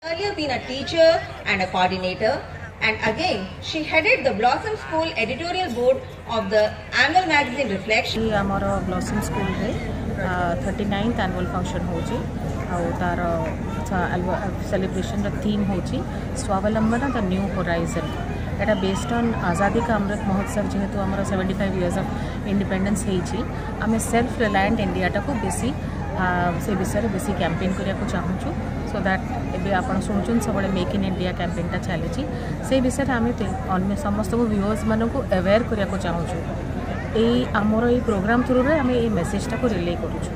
Earlier been a teacher and a coordinator, and again she headed the Blossom School editorial board of the annual magazine Reflection. आमर Blossom School रे 39th annual function होची और तार celebration theme होची स्वावलंबन the new horizon. एटा based on Azadi ka Amrit Mahotsav जेहेतु आमर 75 इयर्स ऑफ इंडिपेंडेंस होईची आमे सेल्फ रिलायंट इंडिया टाको बेसी से विषय बेसी कैंपेन करिया को चाहूँ सो दैट एबे आपण सुनचुन सब मेक इन इंडिया कैंपेनटा चली से विषय आम अन्य समस्त व्यूअर्स मान को अवेयर करिया को चाहूँ ये आमर ये प्रोग्राम थ्रू रे आम ये मेसेजटा को रिले करूँ।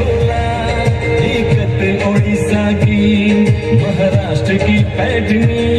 महाराष्ट्र की पैठनी